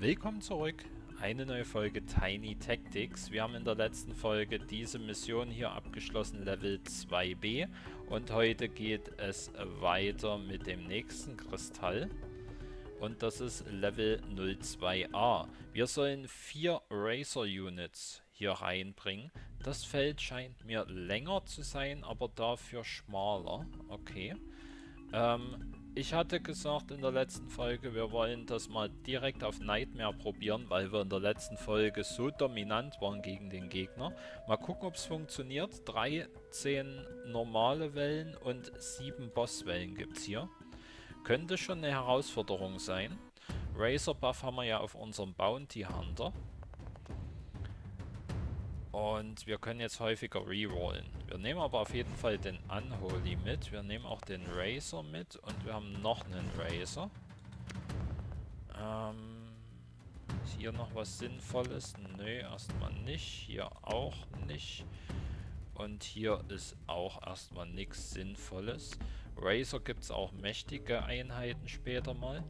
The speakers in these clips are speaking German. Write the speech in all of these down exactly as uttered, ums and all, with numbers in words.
Willkommen zurück. Eine neue Folge Tiny Tactics. Wir haben in der letzten Folge diese Mission hier abgeschlossen, Level zwei b. Und heute geht es weiter mit dem nächsten Kristall. Und das ist Level null zwei a. Wir sollen vier Razor Units hier reinbringen. Das Feld scheint mir länger zu sein, aber dafür schmaler. Okay. Ähm, ich hatte gesagt in der letzten Folge, wir wollen das mal direkt auf Nightmare probieren, weil wir in der letzten Folge so dominant waren gegen den Gegner. Mal gucken, ob es funktioniert. dreizehn normale Wellen und sieben Bosswellen gibt es hier. Könnte schon eine Herausforderung sein. Razor Buff haben wir ja auf unserem Bounty Hunter. Und wir können jetzt häufiger rerollen. Wir nehmen aber auf jeden Fall den Unholy mit. Wir nehmen auch den Razor mit. Und wir haben noch einen Razor. Ähm, ist hier noch was Sinnvolles? Nö, erstmal nicht. Hier auch nicht. Und hier ist auch erstmal nichts Sinnvolles. Razor gibt es auch mächtige Einheiten später mal.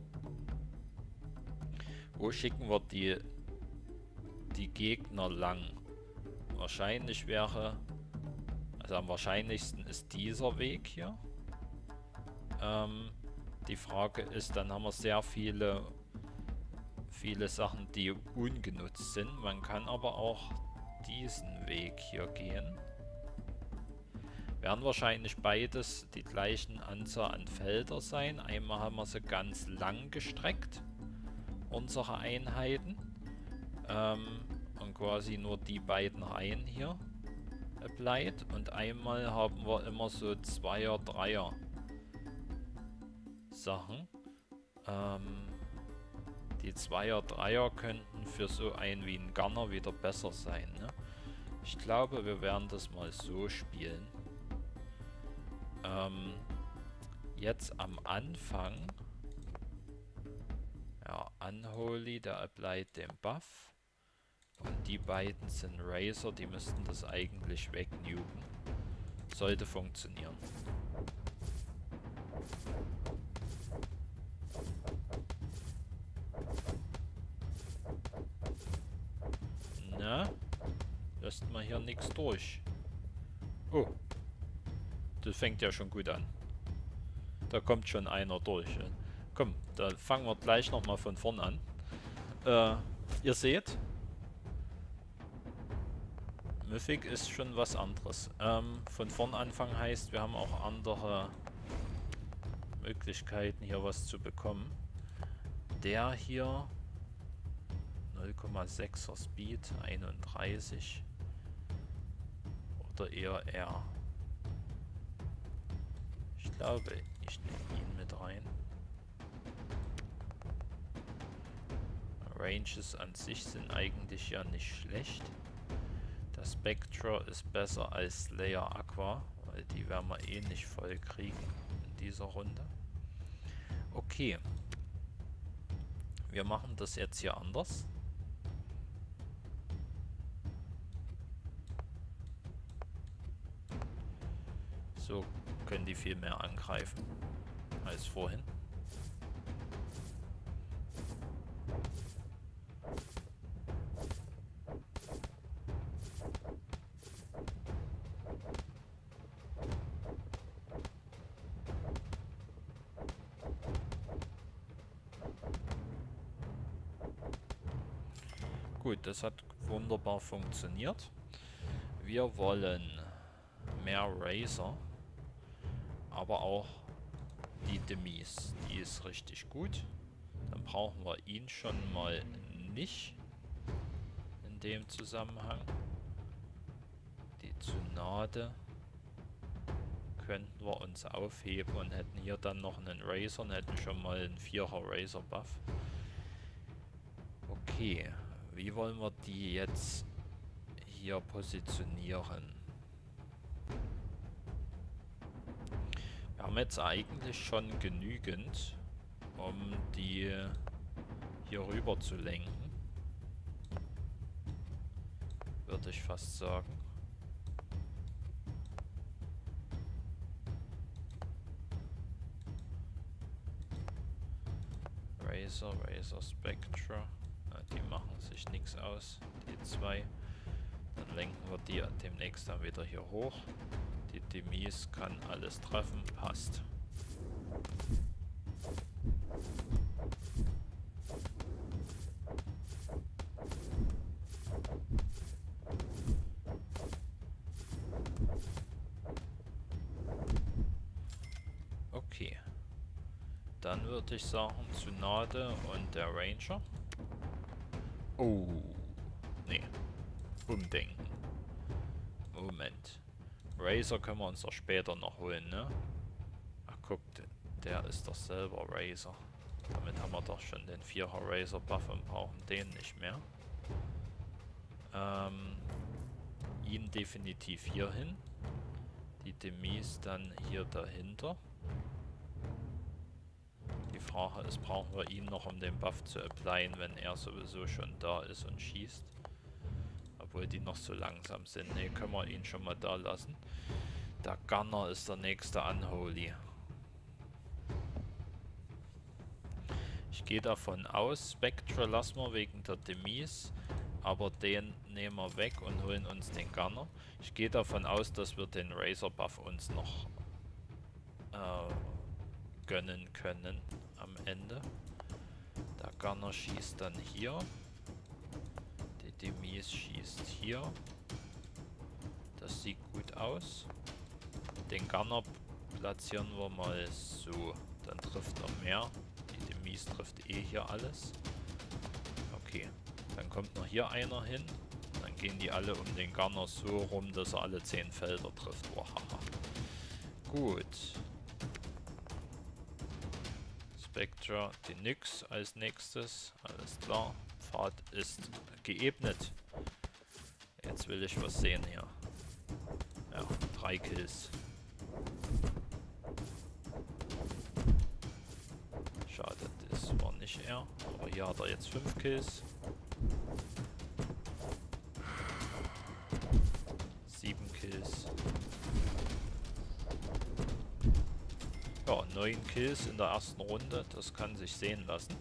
Wo schicken wir die, die Gegner lang? Wahrscheinlich wäre, also am wahrscheinlichsten ist dieser Weg hier. Ähm, die Frage ist, dann haben wir sehr viele, viele Sachen, die ungenutzt sind. Man kann aber auch diesen Weg hier gehen. Werden wahrscheinlich beides die gleichen Anzahl an Felder sein. Einmal haben wir sie ganz lang gestreckt, unsere Einheiten. Ähm, und quasi nur die beiden Reihen hier applied. Und einmal haben wir immer so Zweier, Dreier Sachen. Ähm, die Zweier, Dreier könnten für so einen wie ein Gunner wieder besser sein. Ne? Ich glaube, wir werden das mal so spielen. Ähm, jetzt am Anfang, ja, Unholy, der applied den Buff. Und die beiden sind Razor, die müssten das eigentlich wegnuken. Sollte funktionieren. Na? Lässt man hier nichts durch. Oh. Das fängt ja schon gut an. Da kommt schon einer durch. Komm, da fangen wir gleich nochmal von vorn an. Äh, ihr seht, Mythic ist schon was anderes. Ähm, von vorn anfangen heißt, wir haben auch andere Möglichkeiten, hier was zu bekommen. Der hier, null Komma sechser Speed, einunddreißig. Oder eher R. Ich glaube, ich nehme ihn mit rein. Ranges an sich sind eigentlich ja nicht schlecht. Der Spectra ist besser als Slayer Aqua, weil die werden wir eh nicht voll kriegen in dieser Runde. Okay. Wir machen das jetzt hier anders. So können die viel mehr angreifen als vorhin. Gut, das hat wunderbar funktioniert. Wir wollen mehr Razor, aber auch die Demise. Die ist richtig gut. Dann brauchen wir ihn schon mal nicht in dem Zusammenhang. Die Tsunade könnten wir uns aufheben und hätten hier dann noch einen Razor und hätten schon mal einen Vierer Razor Buff. Okay. Wie wollen wir die jetzt hier positionieren? Wir haben jetzt eigentlich schon genügend, um die hier rüber zu lenken. Würde ich fast sagen. Razor, Razor Spectra. Die machen sich nichts aus. Die zwei. Dann lenken wir die demnächst dann wieder hier hoch. Die Demise kann alles treffen. Passt. Okay. Dann würde ich sagen, Tsunade und der Ranger. Oh. Nee. Umdenken. Moment. Razor können wir uns doch später noch holen, ne? Ach, guck, der ist doch selber Razor. Damit haben wir doch schon den Vierer Razor Buff und brauchen den nicht mehr. Ähm, ihn definitiv hier hin. Die Demise dann hier dahinter. Die Frage ist, brauchen wir ihn noch, um den Buff zu applyen, wenn er sowieso schon da ist und schießt. Obwohl die noch so langsam sind. Ne, können wir ihn schon mal da lassen. Der Gunner ist der nächste Unholy. Ich gehe davon aus, Spectre lassen wir wegen der Demise, aber den nehmen wir weg und holen uns den Gunner. Ich gehe davon aus, dass wir den Razor Buff uns noch äh, gönnen können am Ende. Der Gunner schießt dann hier. Die Demise schießt hier. Das sieht gut aus. Den Gunner platzieren wir mal so. Dann trifft er mehr. Die Demise trifft eh hier alles. Okay. Dann kommt noch hier einer hin. Dann gehen die alle um den Gunner so rum, dass er alle zehn Felder trifft. Wahaha. Gut. Spectre, die Nyx als nächstes. Alles klar. Pfad ist geebnet. Jetzt will ich was sehen hier. Ja, drei Kills. Schade, das war nicht er. Aber hier hat er jetzt fünf Kills. sieben Kills. Ja, neun Kills in der ersten Runde. Das kann sich sehen lassen.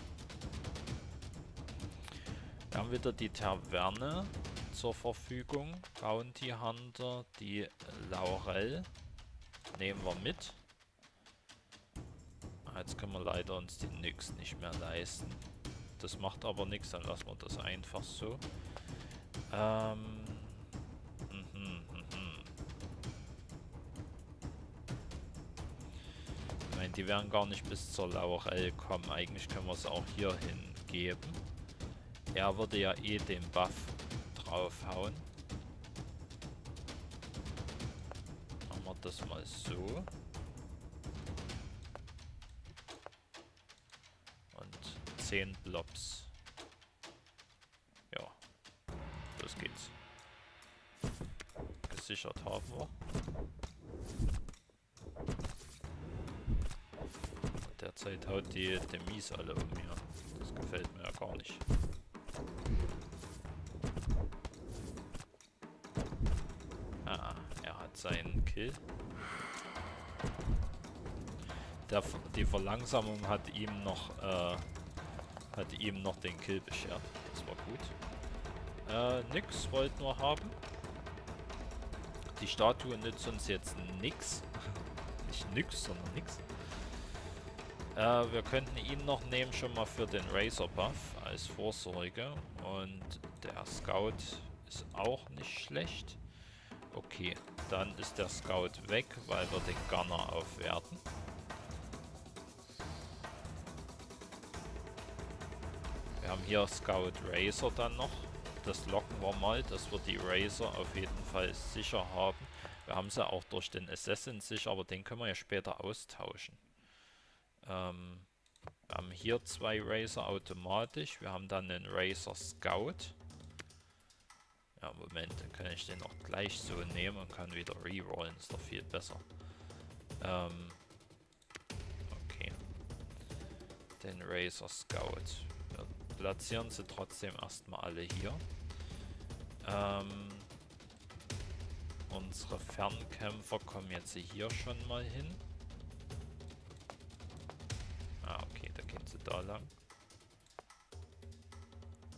Wir haben wieder die Taverne zur Verfügung. Bounty Hunter, die Laurel. Nehmen wir mit. Jetzt können wir leider uns die Nyx nicht mehr leisten. Das macht aber nichts, dann lassen wir das einfach so. Ähm. Mhm, mhm. Ich meine, die werden gar nicht bis zur Laurel kommen. Eigentlich können wir es auch hier hingeben. Er würde ja eh den Buff draufhauen. Machen wir das mal so. zehn Blobs. Ja. Los geht's. Gesichert haben wir. Derzeit haut die Demise alle um mir. Das gefällt mir ja gar nicht. Ah, er hat seinen Kill. Der, die Verlangsamung hat ihm noch äh, hat ihm noch den Kill beschert. Das war gut. Äh, nix wollten wir haben. Die Statue nützt uns jetzt nix. Nicht nix, sondern nix. Äh, wir könnten ihn noch nehmen, schon mal für den Razor Buff als Vorsorge. Und der Scout ist auch nicht schlecht. Okay, dann ist der Scout weg, weil wir den Gunner aufwerten. Wir haben hier Scout Razor dann noch. Das locken wir mal, dass wir die Razor auf jeden Fall sicher haben. Wir haben sie auch durch den Assassin sicher, aber den können wir ja später austauschen. Ähm, wir haben hier zwei Razor automatisch. Wir haben dann einen Razor Scout. Ja, Moment, dann kann ich den auch gleich so nehmen und kann wieder rerollen. Ist doch viel besser. Ähm, okay. Den Razor Scout. Wir platzieren sie trotzdem erstmal alle hier. Ähm, unsere Fernkämpfer kommen jetzt hier schon mal hin. Ah, okay, da gehen sie da lang.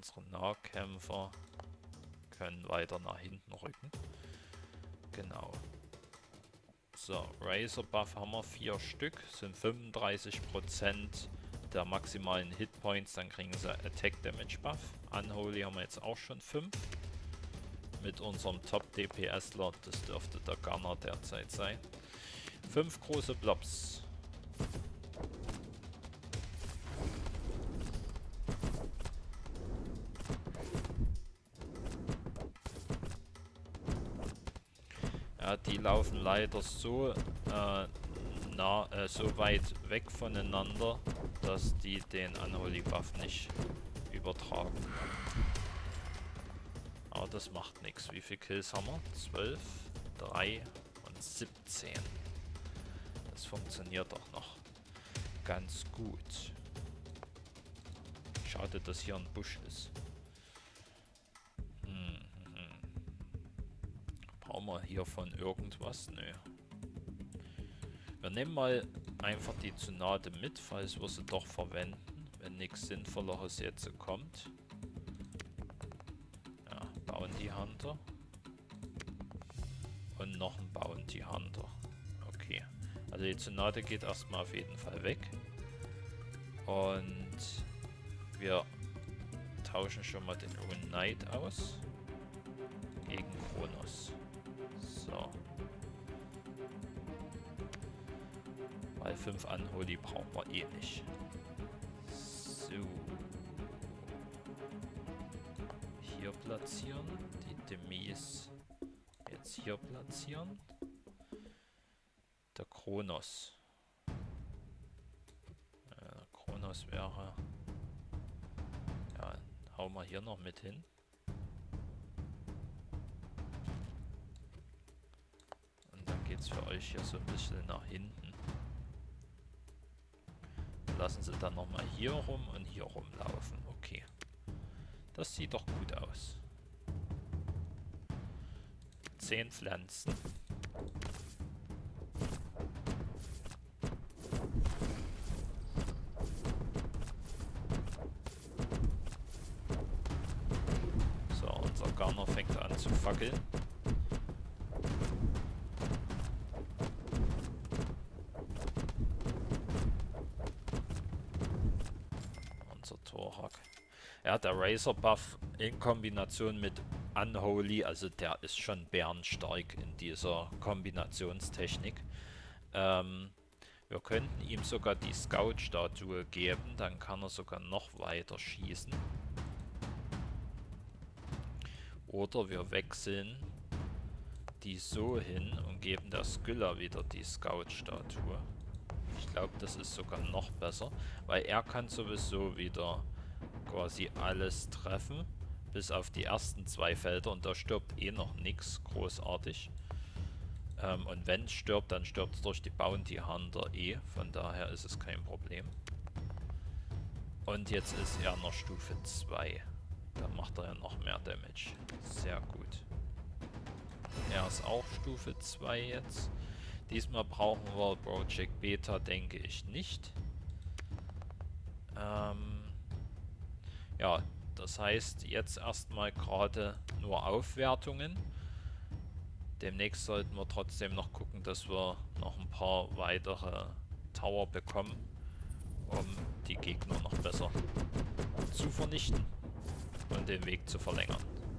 unsere Nahkämpfer können weiter nach hinten rücken. Genau. So, Razor Buff haben wir vier Stück, sind fünfunddreißig Prozent der maximalen Hitpoints, dann kriegen sie Attack Damage Buff. Unholy haben wir jetzt auch schon fünf. Mit unserem Top-DPSler, das dürfte der Gunner derzeit sein. Fünf große Blobs. Ja, die laufen leider so, äh, nah, äh, so weit weg voneinander, dass die den Unholy Buff nicht übertragen. Aber das macht nichts. Wie viele Kills haben wir? zwölf, drei und siebzehn. Das funktioniert doch noch ganz gut. Schade, dass hier ein Busch ist. Hm, hm. Brauchen wir hiervon irgendwas? Nö. Wir nehmen mal einfach die Tsunade mit, falls wir sie doch verwenden, wenn nichts Sinnvolleres jetzt kommt. Ja, Bounty Hunter. Und noch ein Bounty Hunter. Okay. Also die Tsunade geht erstmal auf jeden Fall weg. Und wir tauschen schon mal den Rune Knight aus. Gegen Kronos. So. Weil fünf Unholy brauchen wir eh nicht. So. Hier platzieren. Die Demise jetzt hier platzieren. Der Kronos. Äh, Kronos wäre... Ja, hauen wir hier noch mit hin. Und dann geht es für euch hier so ein bisschen nach hinten. Lassen sie dann nochmal hier rum und hier rumlaufen. Okay. Das sieht doch gut aus. Zehn Pflanzen. So, unser Gunner fängt an zu fackeln. Ja, der Razor Buff in Kombination mit Unholy, also der ist schon bärenstark in dieser Kombinationstechnik. Ähm, wir könnten ihm sogar die Scout-Statue geben, dann kann er sogar noch weiter schießen. Oder wir wechseln die so hin und geben der Skylla wieder die Scout-Statue. Ich glaube, das ist sogar noch besser, weil er kann sowieso wieder quasi alles treffen, bis auf die ersten zwei Felder, und da stirbt eh noch nichts großartig. Ähm, und wenn es stirbt, dann stirbt es durch die Bounty Hunter eh, von daher ist es kein Problem. Und jetzt ist er noch Stufe zwei. Dann macht er ja noch mehr Damage. Sehr gut. Er ist auch Stufe zwei jetzt. Diesmal brauchen wir Project Beta, denke ich nicht. Ähm... Ja, das heißt jetzt erstmal gerade nur Aufwertungen. Demnächst sollten wir trotzdem noch gucken, dass wir noch ein paar weitere Tower bekommen, um die Gegner noch besser zu vernichten und den Weg zu verlängern.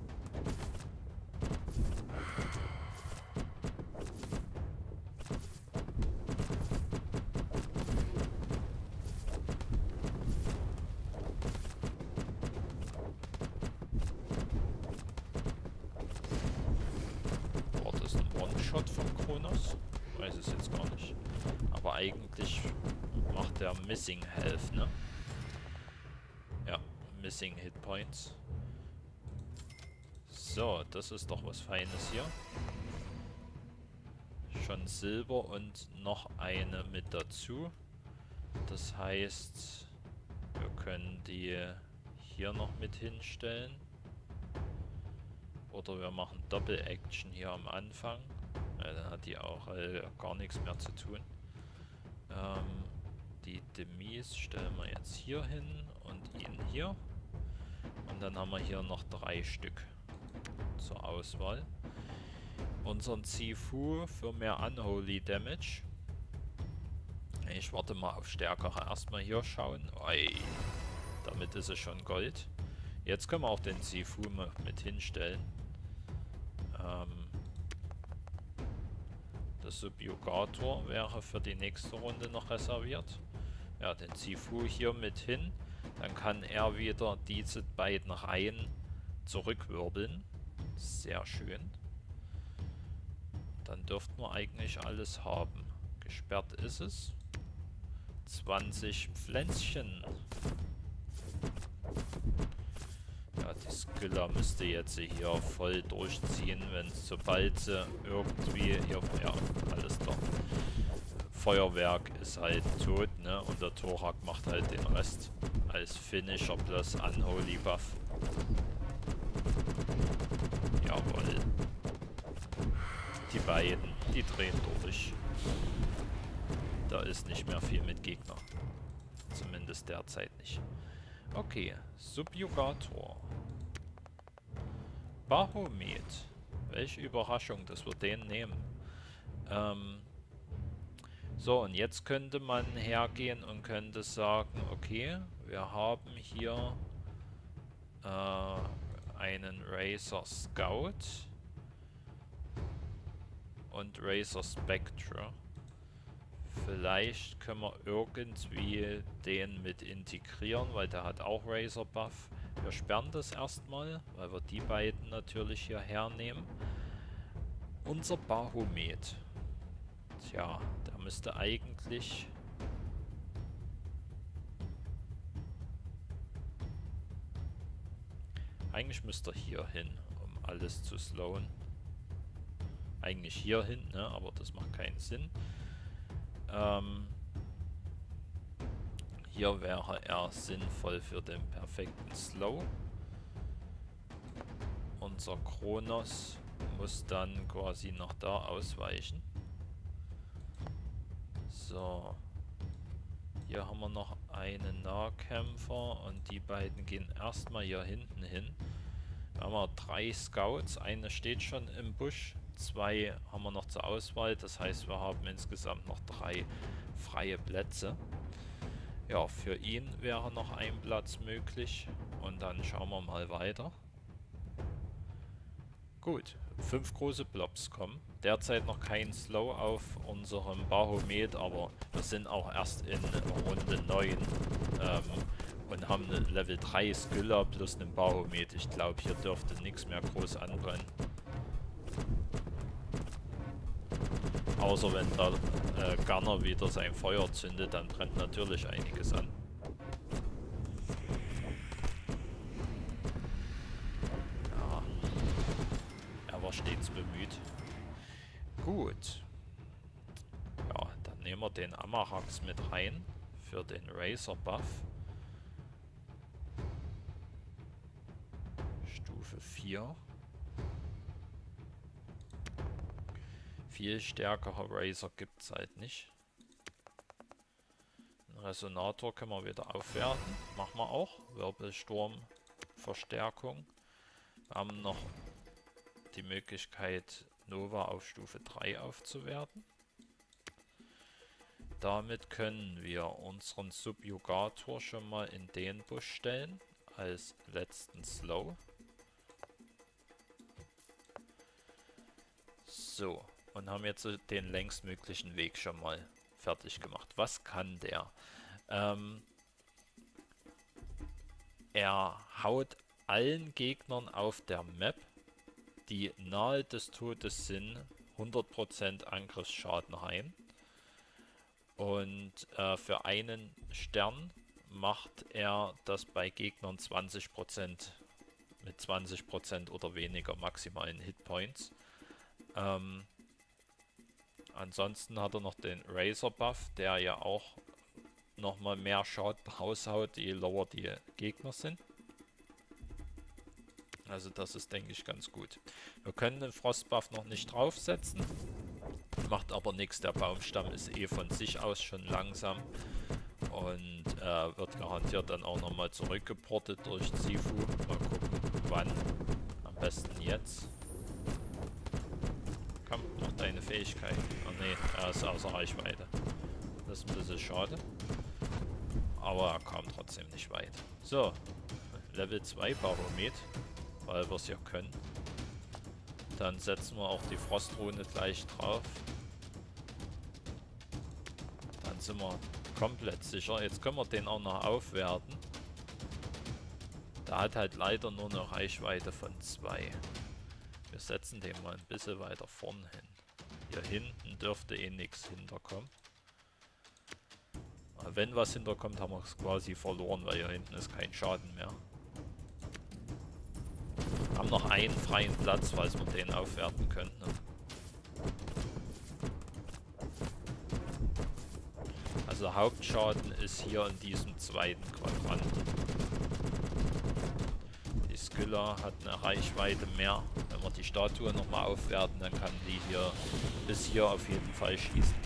Von Kronos. Ich weiß es jetzt gar nicht. Aber eigentlich macht der Missing Health, ne? Ja, Missing Hit Points. So, das ist doch was Feines hier. Schon Silber und noch eine mit dazu. Das heißt, wir können die hier noch mit hinstellen. Oder wir machen Doppel-Action hier am Anfang. Ja, dann hat die auch äh, gar nichts mehr zu tun. Ähm, die Demise stellen wir jetzt hier hin und ihn hier. Und dann haben wir hier noch drei Stück zur Auswahl. Unseren Zifu für mehr Unholy Damage. Ich warte mal auf stärkere. Erstmal hier schauen. Oi, damit ist es schon Gold. Jetzt können wir auch den Zifu mit hinstellen. Ähm, der Subjugator wäre für die nächste Runde noch reserviert. Ja, den Zifu hier mit hin. Dann kann er wieder diese beiden Reihen zurückwirbeln. Sehr schön. Dann dürften wir eigentlich alles haben. Gesperrt ist es. zwanzig Pflänzchen. Ja, die Skiller müsste jetzt hier voll durchziehen, wenn sobald sie irgendwie... Hier, ja, alles klar. Feuerwerk ist halt tot, ne? Und der Thorak macht halt den Rest als Finisher plus Unholy Buff. Jawohl. Die beiden, die drehen durch. Da ist nicht mehr viel mit Gegner. Zumindest derzeit nicht. Okay, Subjugator. Bahamut. Welche Überraschung, dass wir den nehmen. Ähm... So, und jetzt könnte man hergehen und könnte sagen, okay, wir haben hier äh, einen Razor Scout und Razor Spectre. Vielleicht können wir irgendwie den mit integrieren, weil der hat auch Razor Buff. Wir sperren das erstmal, weil wir die beiden natürlich hier hernehmen. Unser Bahamut. Tja, der müsste eigentlich... Eigentlich müsste er hier hin, um alles zu slowen. Eigentlich hier hin, ne? Aber das macht keinen Sinn. Ähm, hier wäre er sinnvoll für den perfekten Slow. Unser Kronos muss dann quasi nach da ausweichen. So. Hier haben wir noch einen Nahkämpfer und die beiden gehen erstmal hier hinten hin. Da haben wir drei Scouts, eine steht schon im Busch, zwei haben wir noch zur Auswahl, das heißt wir haben insgesamt noch drei freie Plätze. Ja, für ihn wäre noch ein Platz möglich und dann schauen wir mal weiter. Gut, fünf große Blobs kommen. Derzeit noch kein Slow auf unserem Bahamut, aber wir sind auch erst in Runde neun ähm, und haben eine Level drei Skiller plus einen Bahamut. Ich glaube, hier dürfte nichts mehr groß anbrennen. Außer wenn der äh, Gunner wieder sein Feuer zündet, dann brennt natürlich einiges an. Ja, er war stets bemüht. Gut. Ja, dann nehmen wir den Amarax mit rein für den Razor Buff. Stufe vier. Viel stärkerer Razor gibt es halt nicht. Einen Resonator können wir wieder aufwerten. Machen wir auch. Wirbelsturm Verstärkung. Wir haben noch die Möglichkeit, Nova auf Stufe drei aufzuwerten. Damit können wir unseren Subjugator schon mal in den Busch stellen, als letzten Slow. So, und haben jetzt den längstmöglichen Weg schon mal fertig gemacht. Was kann der? Ähm, er haut allen Gegnern auf der Map, die nahe des Todes sind, hundert Prozent Angriffsschaden rein. Und äh, für einen Stern macht er das bei Gegnern zwanzig Prozent mit zwanzig Prozent oder weniger maximalen Hitpoints. Ähm, ansonsten hat er noch den Razor Buff, der ja auch nochmal mehr Schaden raushaut, je lower die Gegner sind. Also das ist, denke ich, ganz gut. Wir können den Frostbuff noch nicht draufsetzen. Macht aber nichts. Der Baumstamm ist eh von sich aus schon langsam. Und äh, wird garantiert dann auch nochmal zurückgeportet durch Zifu. Mal gucken, wann. Am besten jetzt. Komm, mach deine Fähigkeit. Oh ne, er ist außer Reichweite. Das ist ein bisschen schade. Aber er kam trotzdem nicht weit. So, Level zwei Baromet, weil wir es ja können. Dann setzen wir auch die Frostrune gleich drauf. Dann sind wir komplett sicher. Jetzt können wir den auch noch aufwerten. Der hat halt leider nur eine Reichweite von zwei. Wir setzen den mal ein bisschen weiter vorn hin. Hier hinten dürfte eh nichts hinterkommen. Wenn was hinterkommt, haben wir es quasi verloren, weil hier hinten ist kein Schaden mehr. Haben noch einen freien Platz, falls wir den aufwerten könnten. Also Hauptschaden ist hier in diesem zweiten Quadranten. Die Skylla hat eine Reichweite mehr. Wenn wir die Statue nochmal aufwerten, dann kann die hier bis hier auf jeden Fall schießen.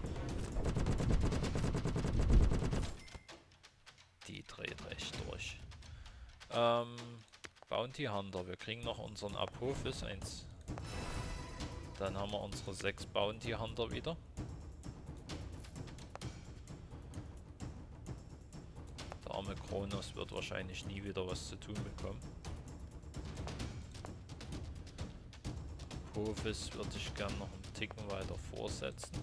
Die dreht recht durch. Ähm, Bounty Hunter. Wir kriegen noch unseren Apophis eins. Dann haben wir unsere sechs Bounty Hunter wieder. Der arme Kronos wird wahrscheinlich nie wieder was zu tun bekommen. Apophis würde ich gerne noch einen Ticken weiter vorsetzen.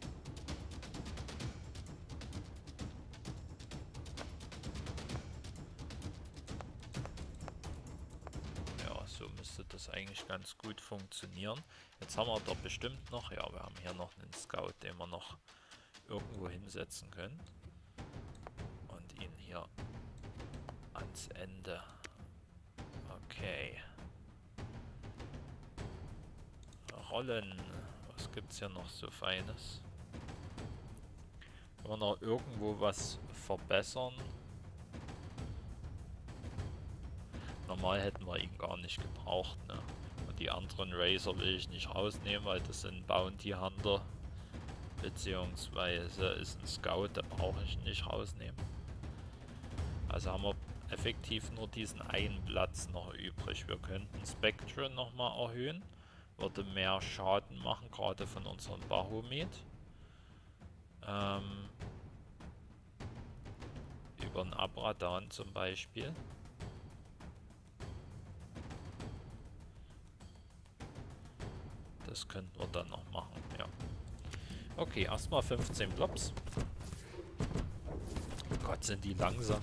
So müsste das eigentlich ganz gut funktionieren. Jetzt haben wir doch bestimmt noch, ja, wir haben hier noch einen Scout, den wir noch irgendwo hinsetzen können. Und ihn hier ans Ende. Okay. Rollen. Was gibt es hier noch so Feines? Können wir noch irgendwo was verbessern? Normal hätten wir ihn gar nicht gebraucht, ne? Und die anderen Razor will ich nicht rausnehmen, weil das sind Bounty Hunter. Beziehungsweise ist ein Scout, da brauche ich nicht rausnehmen. Also haben wir effektiv nur diesen einen Platz noch übrig. Wir könnten Spectre nochmal erhöhen. Würde mehr Schaden machen, gerade von unserem Baromet. Ähm, über einen Abradan zum Beispiel. Das könnten wir dann noch machen, ja. Okay, erstmal fünfzehn Blobs. Gott, sind die langsam.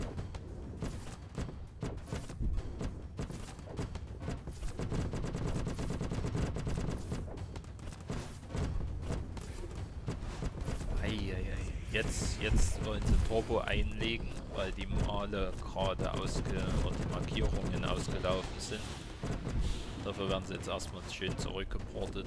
Eieiei. Jetzt, jetzt wollen sie Turbo einlegen, weil die Male gerade ausge... oder die Markierungen ausgelaufen sind. Dafür werden sie jetzt erstmal schön zurückgeportet.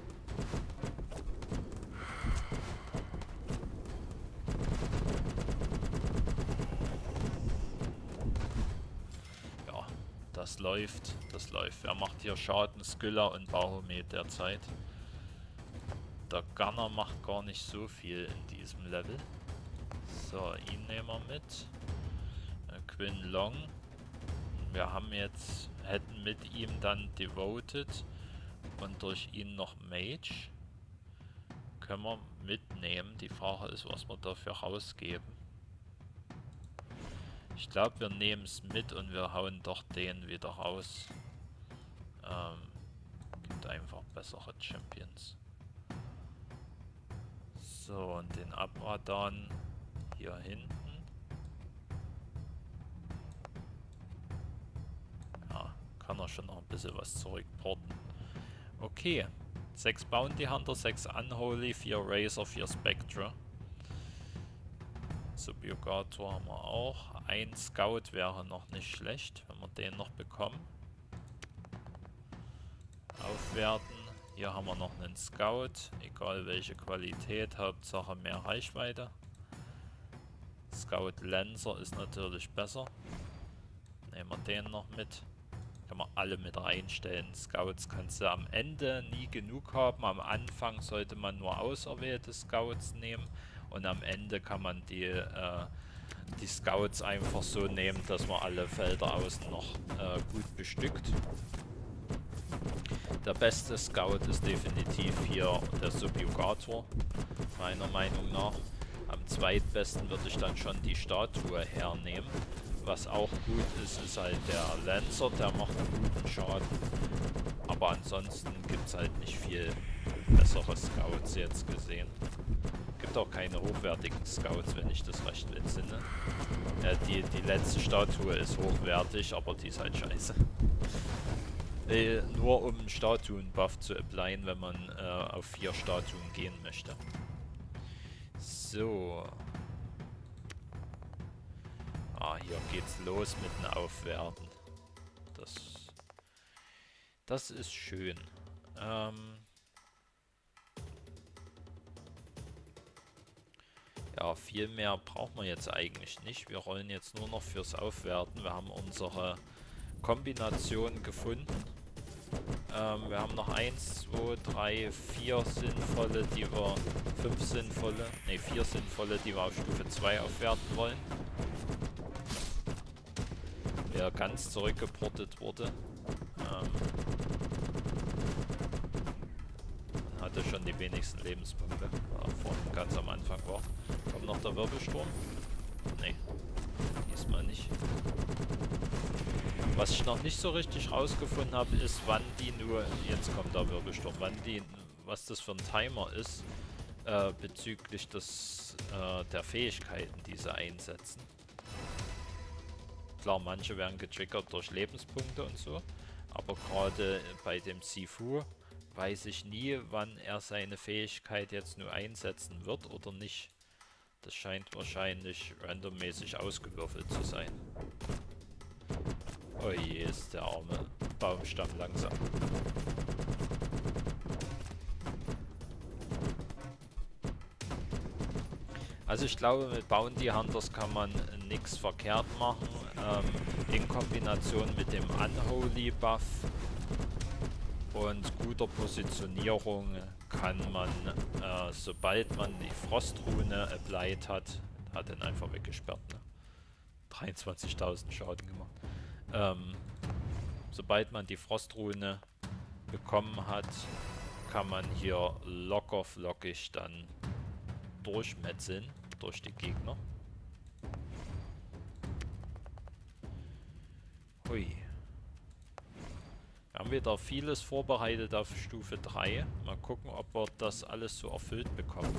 Ja, das läuft, das läuft. Wer macht hier Schaden? Skylla und Baromet derzeit. Der Gunner macht gar nicht so viel in diesem Level. So, ihn nehmen wir mit. Äh, Quinn Long. Wir haben jetzt, hätten mit ihm dann Devoted und durch ihn noch Mage. Können wir mitnehmen. Die Frage ist, was wir dafür rausgeben. Ich glaube, wir nehmen es mit und wir hauen doch den wieder raus. Ähm, gibt einfach bessere Champions. So, und den Abradan hier hinten. Kann er schon noch ein bisschen was zurückporten. Okay. sechs Bounty Hunter, sechs Unholy, vier Razor, vier Spectre. Subjugator haben wir auch. Ein Scout wäre noch nicht schlecht, wenn wir den noch bekommen. Aufwerten. Hier haben wir noch einen Scout. Egal welche Qualität, Hauptsache mehr Reichweite. Scout Lancer ist natürlich besser. Nehmen wir den noch mit. Können wir alle mit reinstellen. Scouts kannst du am Ende nie genug haben. Am Anfang sollte man nur auserwählte Scouts nehmen. Und am Ende kann man die äh, die Scouts einfach so nehmen, dass man alle Felder außen noch äh, gut bestückt. Der beste Scout ist definitiv hier der Subjugator, meiner Meinung nach. Am zweitbesten würde ich dann schon die Statue hernehmen. Was auch gut ist, ist halt der Lancer, der macht einen guten Schaden. Aber ansonsten gibt es halt nicht viel bessere Scouts jetzt gesehen. Gibt auch keine hochwertigen Scouts, wenn ich das recht entsinne. Ja, die, die letzte Statue ist hochwertig, aber die ist halt scheiße. Äh, nur um einen Statuen-Buff zu applyen, wenn man äh, auf vier Statuen gehen möchte. So. Ah, hier geht's los mit dem Aufwerten. Das, das ist schön. Ähm ja, viel mehr braucht man jetzt eigentlich nicht. Wir rollen jetzt nur noch fürs Aufwerten. Wir haben unsere Kombination gefunden. Ähm, wir haben noch eins, zwei, drei, vier sinnvolle, die wir, fünf sinnvolle, ne, vier sinnvolle, die wir auf Stufe zwei aufwerten wollen. Der ganz zurückgeportet wurde. Ähm, hatte schon die wenigsten Lebenspunkte, äh, vorhin ganz am Anfang war. Kommt noch der Wirbelsturm? Ne, diesmal nicht. Was ich noch nicht so richtig rausgefunden habe, ist, wann die nur, jetzt kommt der Wirbelsturm, wann die, was das für ein Timer ist, äh, bezüglich des, äh, der Fähigkeiten, die sie einsetzen. Klar, manche werden getriggert durch Lebenspunkte und so, aber gerade bei dem Sifu weiß ich nie, wann er seine Fähigkeit jetzt nur einsetzen wird oder nicht. Das scheint wahrscheinlich randommäßig ausgewürfelt zu sein. Oh je, ist der arme Baumstamm langsam. Also ich glaube, mit Bounty Hunters kann man nichts verkehrt machen. Ähm, in Kombination mit dem Unholy Buff und guter Positionierung kann man, äh, sobald man die Frostrune applied hat, hat den einfach weggesperrt, ne? dreiundzwanzigtausend Schaden gemacht. Ähm, sobald man die Frostrune bekommen hat, kann man hier locker flockig dann durchmetzeln durch die Gegner. Hui. Wir haben wieder vieles vorbereitet auf Stufe drei. Mal gucken, ob wir das alles so erfüllt bekommen.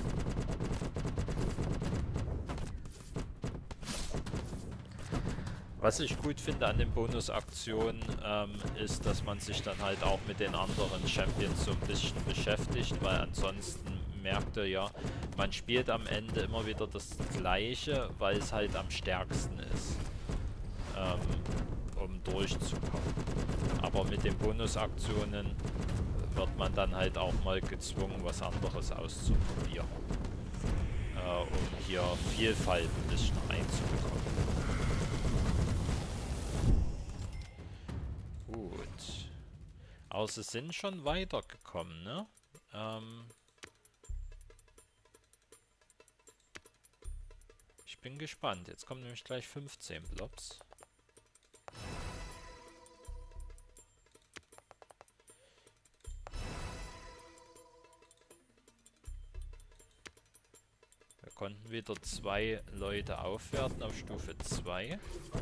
Was ich gut finde an den Bonusaktionen, ähm, ist, dass man sich dann halt auch mit den anderen Champions so ein bisschen beschäftigt, weil ansonsten merkt ihr ja, man spielt am Ende immer wieder das Gleiche, weil es halt am stärksten ist, ähm, um durchzukommen. Aber mit den Bonusaktionen wird man dann halt auch mal gezwungen, was anderes auszuprobieren, äh, um hier Vielfalt ein bisschen reinzubekommen. Gut. Aber sie sind schon weitergekommen, ne? Ähm ich bin gespannt. Jetzt kommen nämlich gleich fünfzehn Blobs. Wir konnten wieder zwei Leute aufwerten auf Stufe zwei.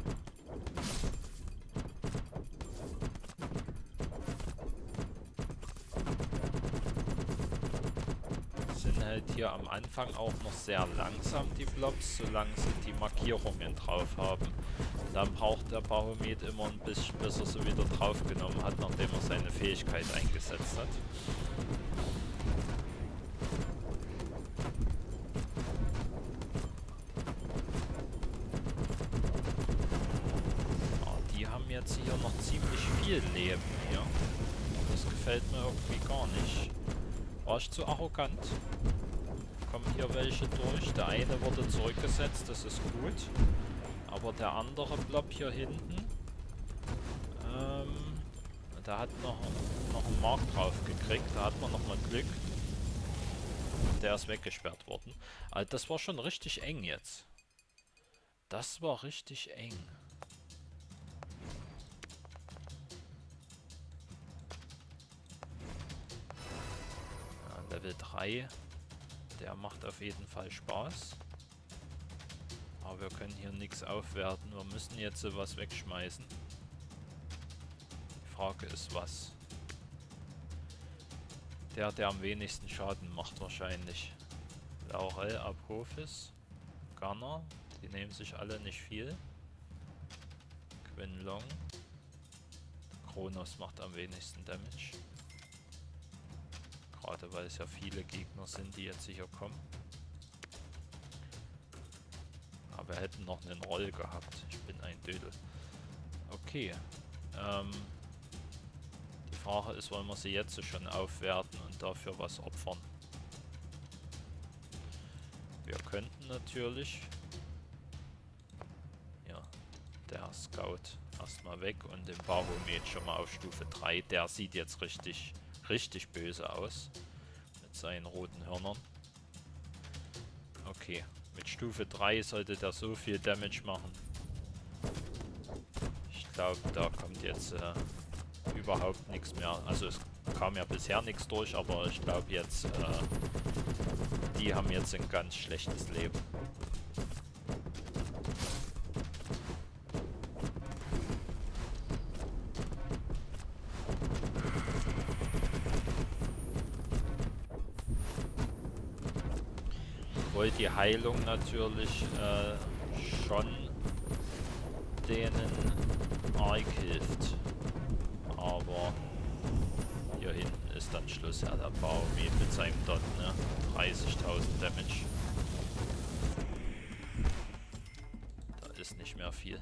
Halt hier am Anfang auch noch sehr langsam, die Blobs, solange sie die Markierungen drauf haben. Dann braucht der Bahamut immer ein bisschen, bis er sie wieder draufgenommen hat, nachdem er seine Fähigkeit eingesetzt hat. Ja, die haben jetzt hier noch ziemlich viel Leben hier. Das gefällt mir irgendwie gar nicht. War ich zu arrogant? Kommen hier welche durch. Der eine wurde zurückgesetzt, das ist gut. Aber der andere Blob hier hinten, ähm, der hat noch, noch einen Mark drauf gekriegt. Da hat man nochmal Glück. Der ist weggesperrt worden. Also das war schon richtig eng jetzt. Das war richtig eng. Ja, Level drei. Der macht auf jeden Fall Spaß. Aber wir können hier nichts aufwerten. Wir müssen jetzt sowas wegschmeißen. Die Frage ist, was? Der, der am wenigsten Schaden macht wahrscheinlich. Laurel Apophis. Gunner. Die nehmen sich alle nicht viel. Quinlong. Kronos macht am wenigsten Damage. Gerade weil es ja viele Gegner sind, die jetzt sicher kommen. Aber wir hätten noch einen Roll gehabt. Ich bin ein Dödel. Okay. Ähm, die Frage ist, wollen wir sie jetzt schon aufwerten und dafür was opfern? Wir könnten natürlich... Ja, der Scout erstmal weg und den Baromet schon mal auf Stufe drei. Der sieht jetzt richtig, richtig böse aus. Mit seinen roten Hörnern. Okay. Mit Stufe drei sollte der so viel Damage machen. Ich glaube, da kommt jetzt äh, überhaupt nichts mehr. Also es kam ja bisher nichts durch, aber ich glaube jetzt, äh, die haben jetzt ein ganz schlechtes Leben. Obwohl die Heilung natürlich äh, schon denen arg hilft. Aber hier hinten ist dann Schluss. Ja, der Baumi mit seinem Dot, ne? dreißigtausend Damage. Da ist nicht mehr viel.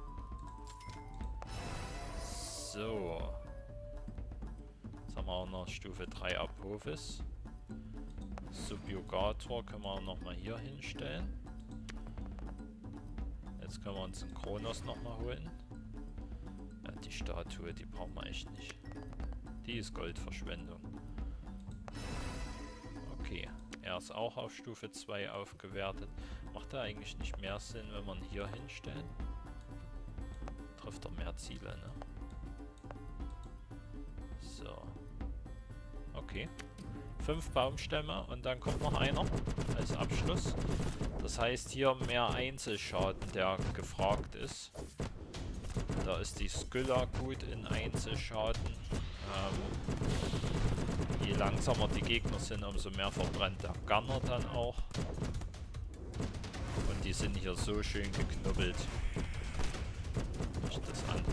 So. Jetzt haben wir auch noch Stufe drei Apophis. Subjugator können wir nochmal hier hinstellen. Jetzt können wir uns einen Kronos nochmal holen. Ja, die Statue, die brauchen wir echt nicht. Die ist Goldverschwendung. Okay, er ist auch auf Stufe zwei aufgewertet. Macht er eigentlich nicht mehr Sinn, wenn wir ihn hier hinstellen? Trifft er mehr Ziele, ne? So. Okay. Fünf Baumstämme und dann kommt noch einer als Abschluss. Das heißt hier mehr Einzelschaden, der gefragt ist. Da ist die Skylla gut in Einzelschaden. Ähm, je langsamer die Gegner sind, umso mehr verbrennt der Gunner dann auch. Und die sind hier so schön geknubbelt. Ich das an.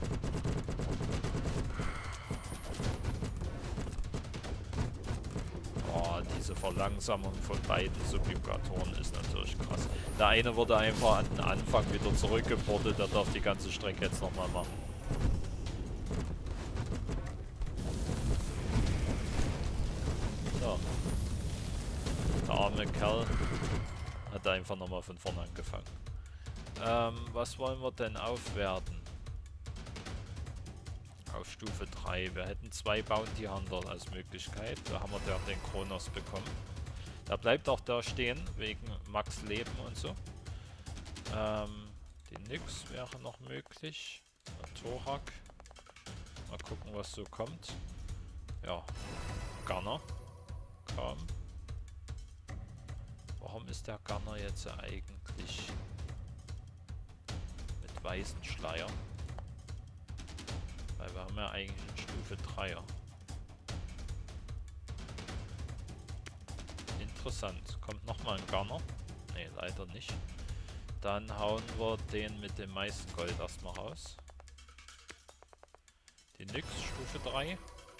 Diese Verlangsamung von beiden Subjugatoren ist natürlich krass. Der eine wurde einfach an den Anfang wieder zurückgeportet, der darf die ganze Strecke jetzt nochmal machen. So. Der arme Kerl hat einfach nochmal von vorne angefangen. Ähm, was wollen wir denn aufwerten? Auf Stufe drei. Wir hätten zwei Bounty Hunter als Möglichkeit. Da haben wir dann den Kronos bekommen. Da bleibt auch da stehen, wegen Max Leben und so. Ähm, die Nyx wäre noch möglich. Der Thorak. Mal gucken, was so kommt. Ja, Gunner. Kaum. Warum ist der Gunner jetzt eigentlich mit weißen Schleier? Weil wir haben ja eigentlich eine Stufe dreier. Interessant. Kommt nochmal ein Gunner? Ne, leider nicht. Dann hauen wir den mit dem meisten Gold erstmal raus. Die Nyx, Stufe drei.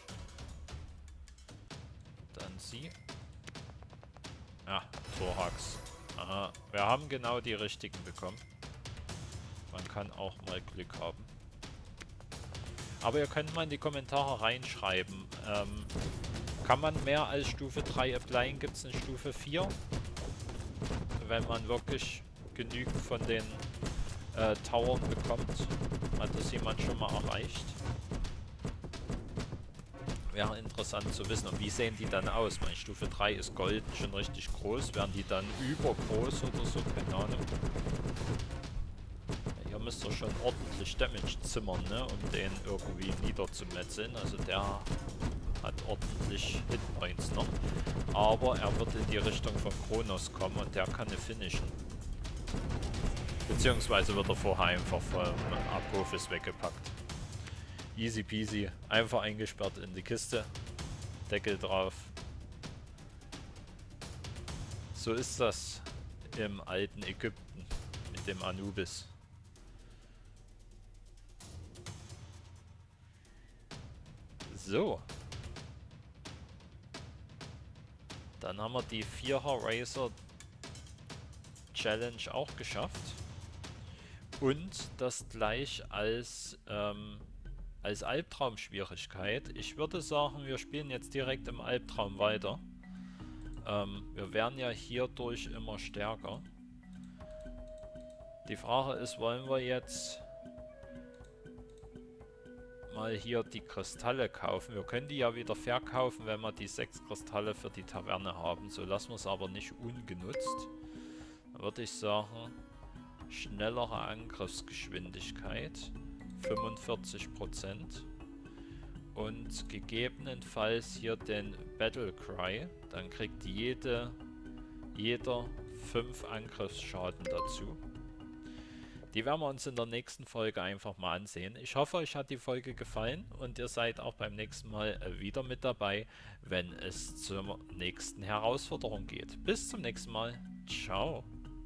Dann sie. Ja, Thorax. Aha, wir haben genau die richtigen bekommen. Man kann auch mal Glück haben. Aber ihr könnt mal in die Kommentare reinschreiben. Ähm, kann man mehr als Stufe drei applyen? Gibt es eine Stufe vier? Wenn man wirklich genügend von den äh, Towern bekommt. Hat das jemand schon mal erreicht? Wäre interessant zu wissen. Und wie sehen die dann aus? Meine Stufe drei ist golden, schon richtig groß. Werden die dann übergroß oder so? Keine Ahnung. müsst ihr schon ordentlich Damage zimmern, ne, um den irgendwie niederzumetzeln. Also der hat ordentlich Hitpoints noch. Aber er wird in die Richtung von Kronos kommen und der kann ihn finishen. Beziehungsweise wird er vorher einfach vom Apophis weggepackt. Easy peasy. Einfach eingesperrt in die Kiste. Deckel drauf. So ist das im alten Ägypten mit dem Anubis. So. Dann haben wir die Vierer Racer Challenge auch geschafft. Und das gleich als, ähm, als Albtraum-Schwierigkeit. Ich würde sagen, wir spielen jetzt direkt im Albtraum weiter. Ähm, wir werden ja hierdurch immer stärker. Die Frage ist, wollen wir jetzt mal hier die Kristalle kaufen? Wir können die ja wieder verkaufen, wenn wir die sechs Kristalle für die Taverne haben. So lassen wir es aber nicht ungenutzt. Dann würde ich sagen, schnellere Angriffsgeschwindigkeit, fünfundvierzig Prozent. Und gegebenenfalls hier den Battle Cry. Dann kriegt jede, jeder fünf Angriffsschaden dazu. Die werden wir uns in der nächsten Folge einfach mal ansehen. Ich hoffe, euch hat die Folge gefallen und ihr seid auch beim nächsten Mal wieder mit dabei, wenn es zur nächsten Herausforderung geht. Bis zum nächsten Mal. Ciao.